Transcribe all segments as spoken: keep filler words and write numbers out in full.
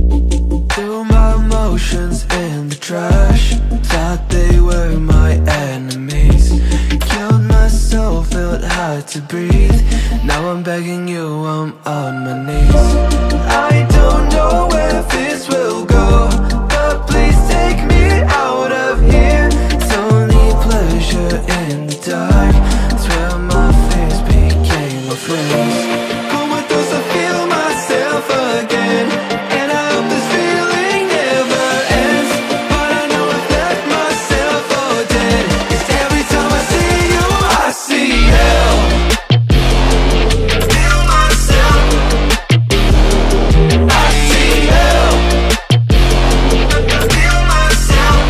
Threw my emotions in the trash, thought they were my enemies. Killed myself, felt hard to breathe. Now I'm begging you, I'm on my knees. I don't know where this will go, but please take me out of here. It's only pleasure in the dark. It's where my fears became my friends. Comatose, I feel myself again, and I hope this feeling never ends. But I know I've left myself for dead, 'cause every time I see you, I see hell. Feel myself, I see hell. Feel myself,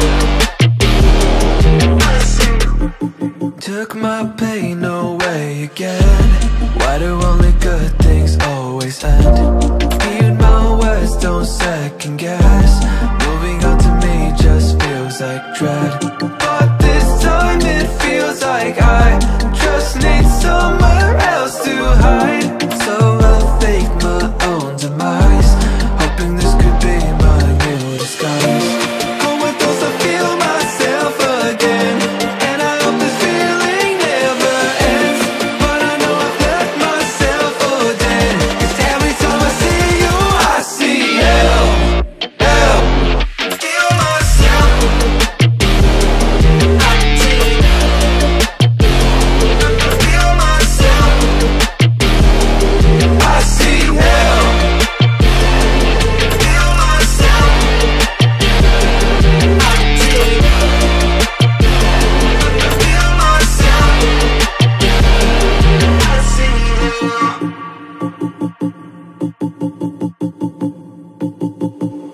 I see. Took my pain away again. Why do only good things always end? Heed my words, don't second guess. Moving on to me just feels like dread. But this time it feels like I just need somewhere else to hide. So I'll fake my own demise, hoping this could be my new disguise. Comatose, I feel myself again, and I hope this feeling never ends. But I know I've left myself for dead, 'cause every time I see you, I see hell. Hell. Feel myself, I see. Feel myself, I see hell. Feel myself, I see. Feel myself, I see hell.